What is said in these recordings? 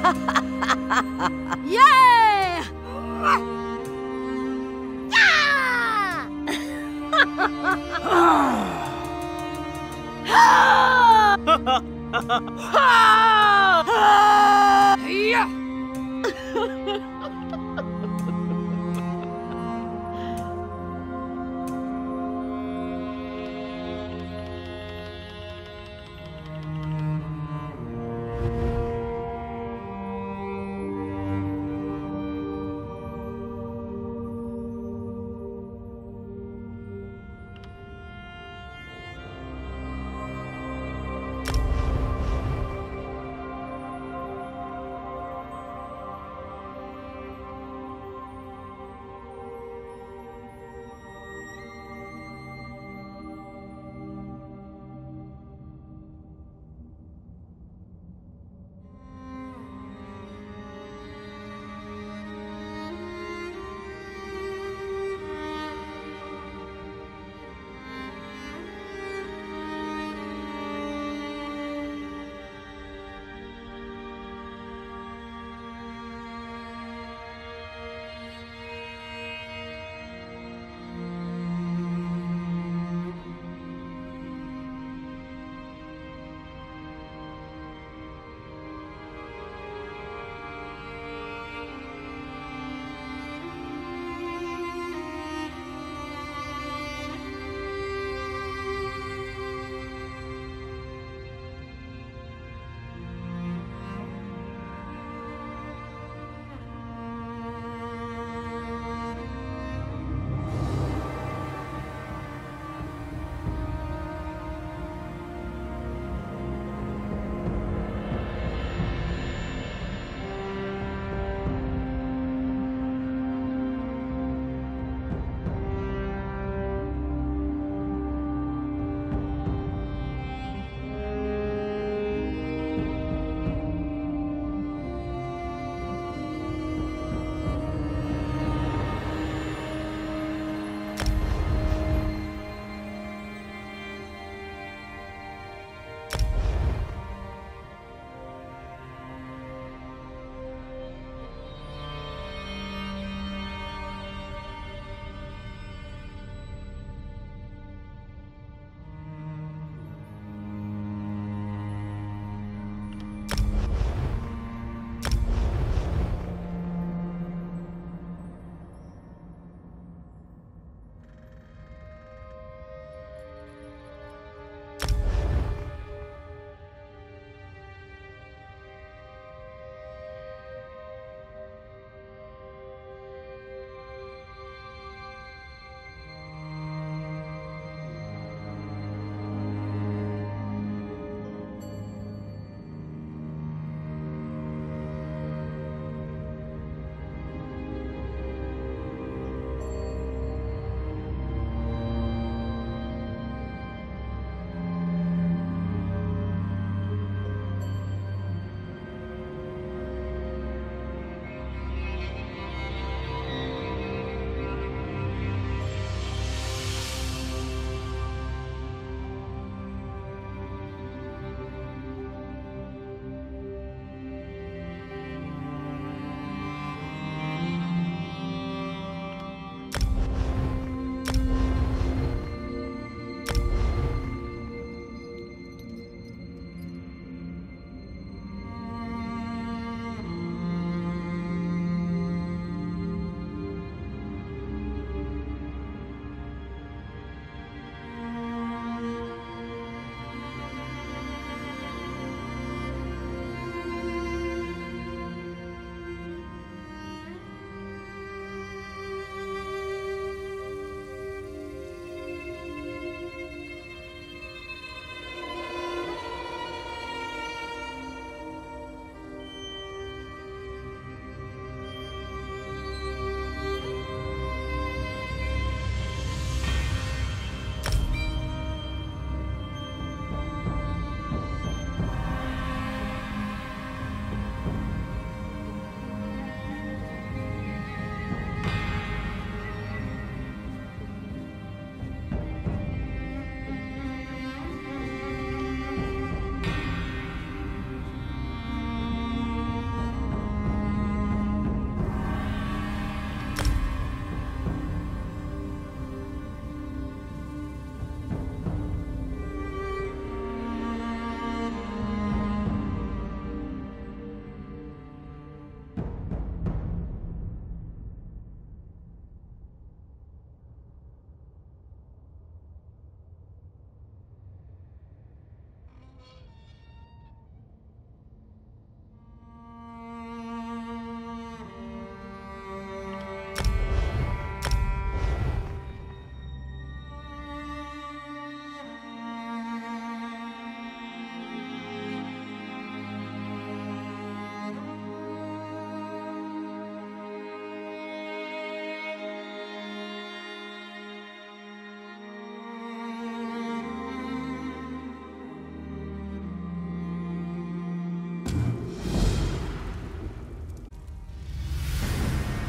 Yeah! Yeah!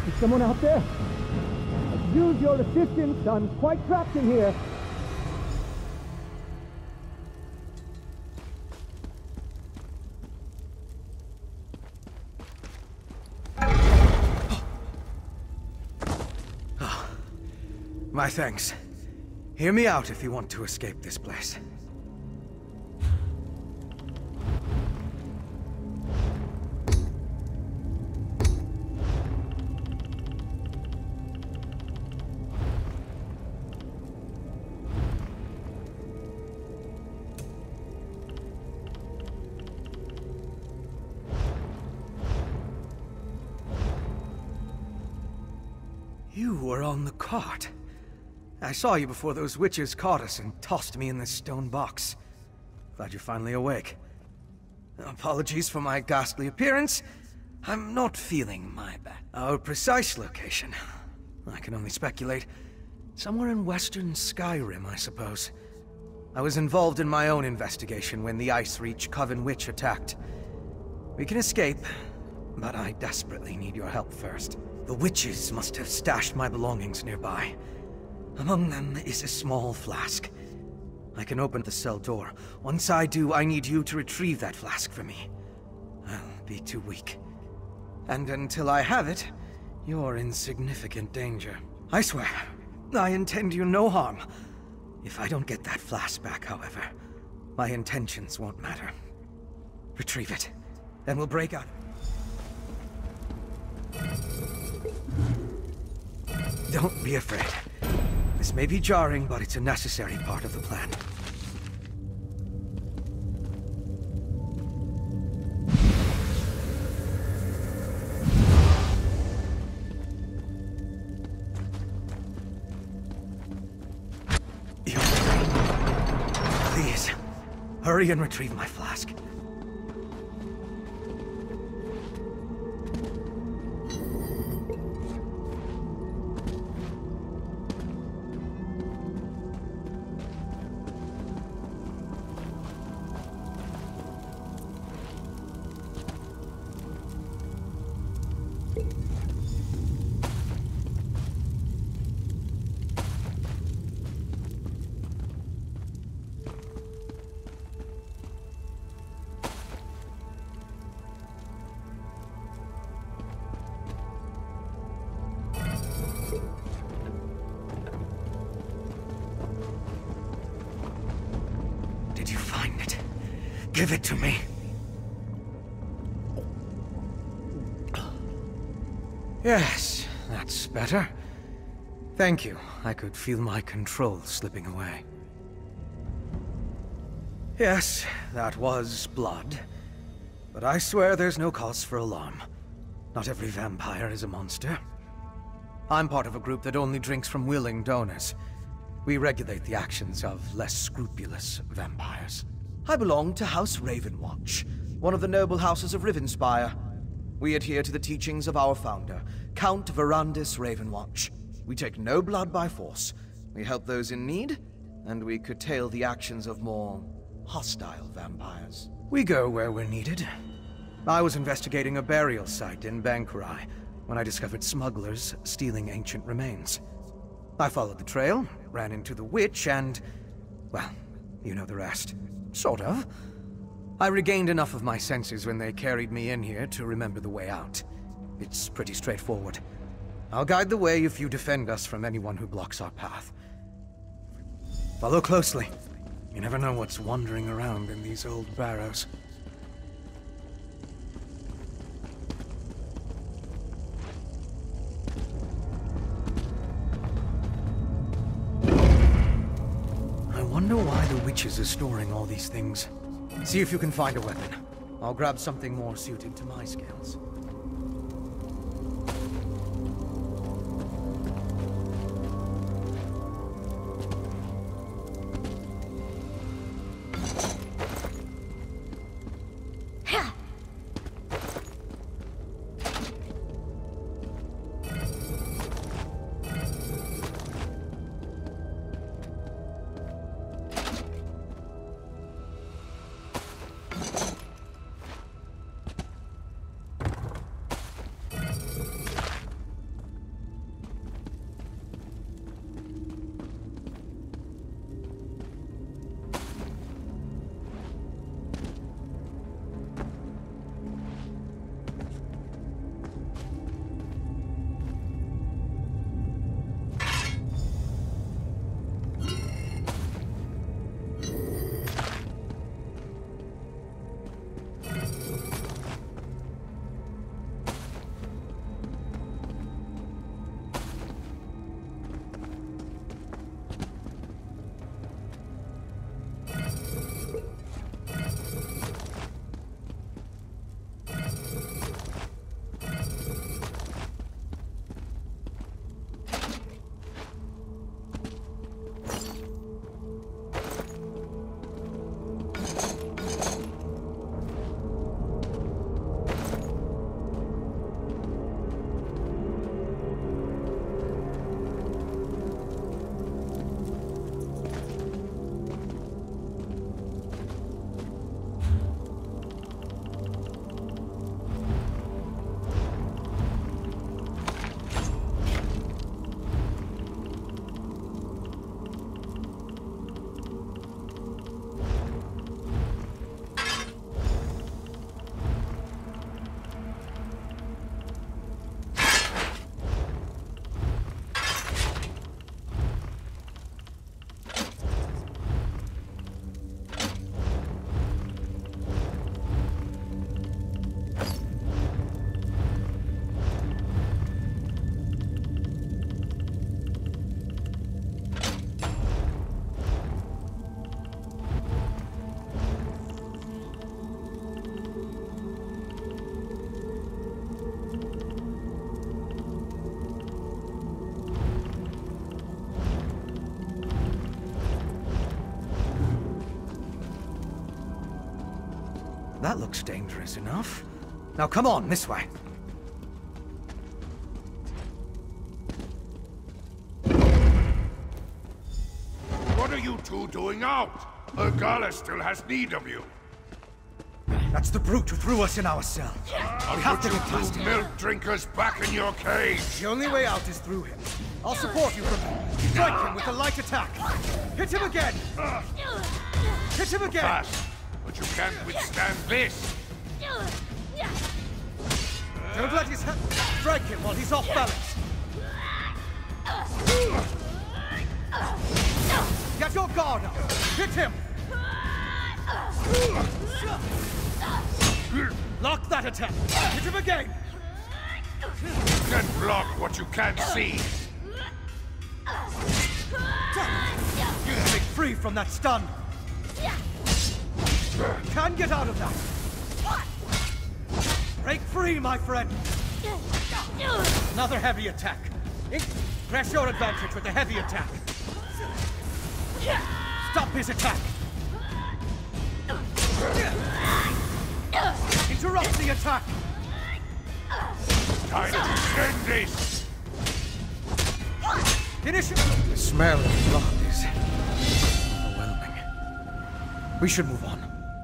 Is someone out there? I could use your assistance. I'm quite trapped in here. My thanks. Hear me out if you want to escape this place. You were on the cart. I saw you before those witches caught us and tossed me in this stone box. Glad you're finally awake. Apologies for my ghastly appearance. I'm not feeling my best. Our precise location, I can only speculate. Somewhere in western Skyrim, I suppose. I was involved in my own investigation when the Ice Reach Coven Witch attacked. We can escape, but I desperately need your help first. The witches must have stashed my belongings nearby. Among them is a small flask. I can open the cell door. Once I do, I need you to retrieve that flask for me. I'll be too weak. And until I have it, you're in significant danger. I swear, I intend you no harm. If I don't get that flask back, however, my intentions won't matter. Retrieve it, then we'll break out. Don't be afraid. This may be jarring, but it's a necessary part of the plan. You're free. Please, hurry and retrieve my flask. Did you find it? Give it to me. Yes, that's better. Thank you. I could feel my control slipping away. Yes, that was blood. But I swear there's no cause for alarm. Not every vampire is a monster. I'm part of a group that only drinks from willing donors. We regulate the actions of less scrupulous vampires. I belong to House Ravenwatch, one of the noble houses of Rivenspire. We adhere to the teachings of our founder, Count Verandis Ravenwatch. We take no blood by force. We help those in need, and we curtail the actions of more hostile vampires. We go where we're needed. I was investigating a burial site in Bankurai when I discovered smugglers stealing ancient remains. I followed the trail, ran into the witch, and, well, you know the rest. Sort of. I regained enough of my senses when they carried me in here to remember the way out. It's pretty straightforward. I'll guide the way if you defend us from anyone who blocks our path. Follow closely. You never know what's wandering around in these old barrows. I wonder why the witches are storing all these things. See if you can find a weapon. I'll grab something more suited to my skills. That looks dangerous enough. Now come on, this way. What are you two doing out? Ergala still has need of you. That's the brute who threw us in our cell. I'll We have put to you get past two him. milk drinkers back in your cage. The only way out is through him. I'll support you from here. Strike him with a light attack. Hit him again. Hit him again. Fast, but you can't withstand this. Don't let his head... Strike him while he's off balance. Get your guard up. Hit him. Lock that attack. Hit him again. You can't block what you can't see. Break free from that stun. Can get out of that. Break free, my friend. Another heavy attack. Press your advantage with the heavy attack. Stop his attack. Interrupt the attack. Time to end this. Finish it. The smell of blood is overwhelming. We should move on.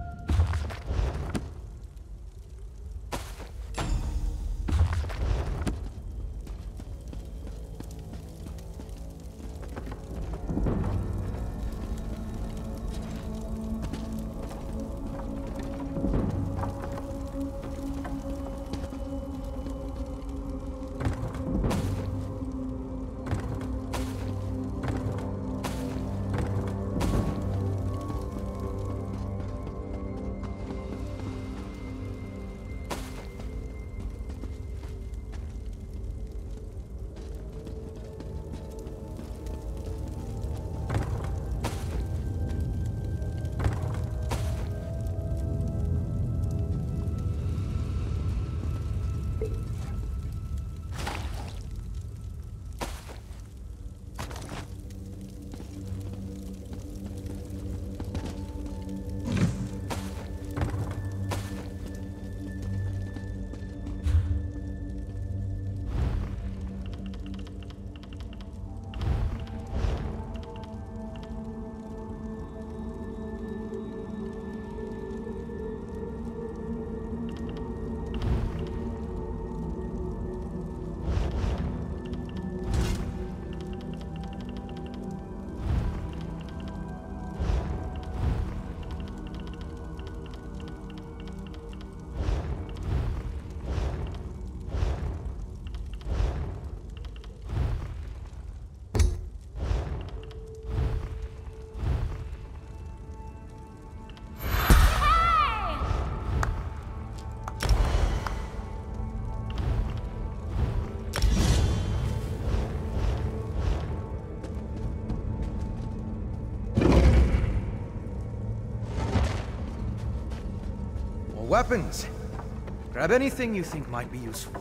Weapons. Grab anything you think might be useful.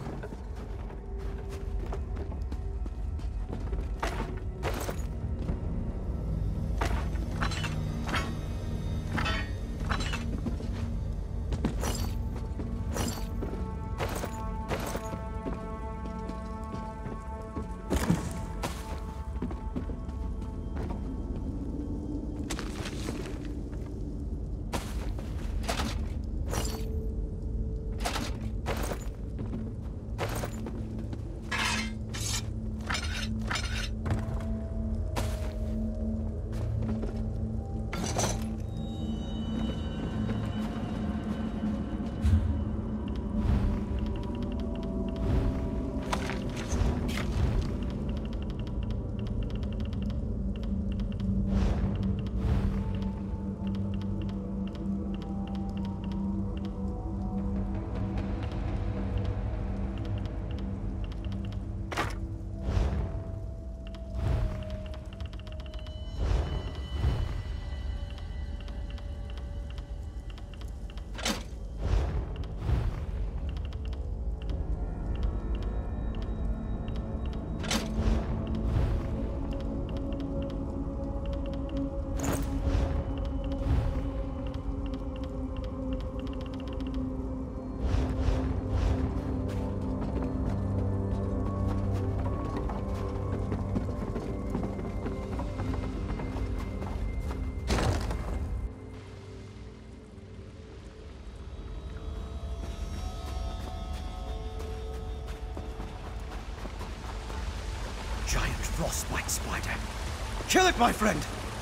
giant frostbite spider. Kill it, my friend!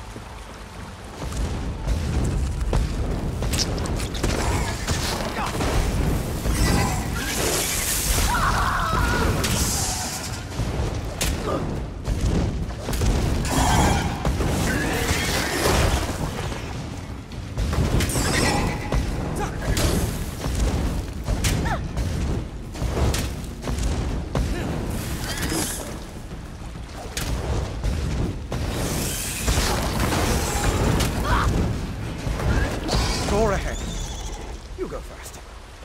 Door ahead. You go first.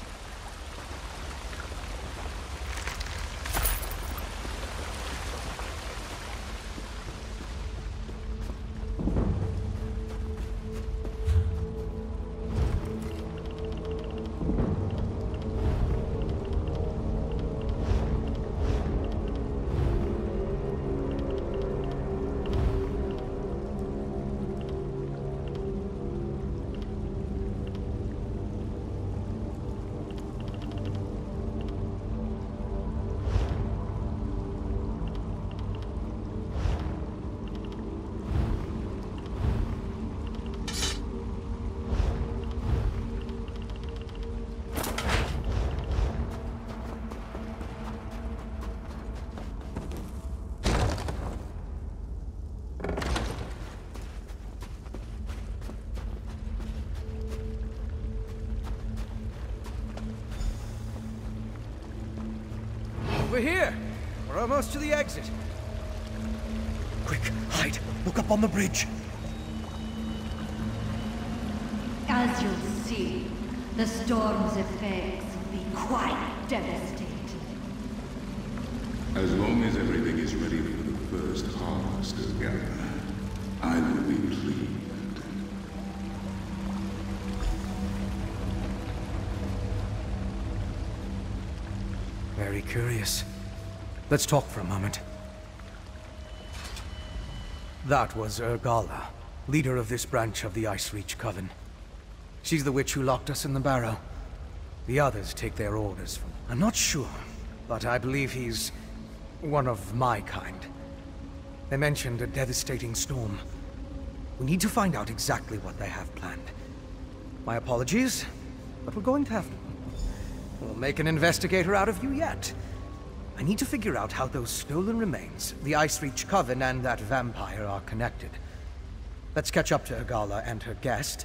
We're here! We're almost to the exit. Quick, hide! Look up on the bridge! As you'll see, the storm's effects will be quite devastating. As long as everything is ready for the first harvest of Gather, I will be pleased. Very curious. Let's talk for a moment. That was Urgala, leader of this branch of the Ice Reach Coven. She's the witch who locked us in the barrow. The others take their orders from... I'm not sure, but I believe he's one of my kind. They mentioned a devastating storm. We need to find out exactly what they have planned. My apologies, but we're going to have to... We'll make an investigator out of you yet. I need to figure out how those stolen remains, the Ice Reach Coven, and that vampire are connected. Let's catch up to Urgala and her guest.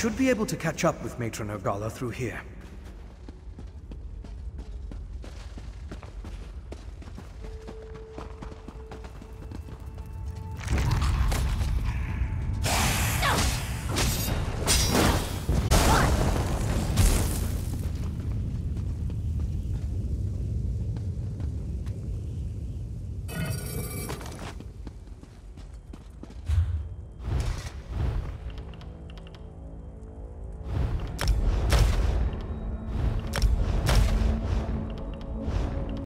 should be able to catch up with Matron Ogala through here.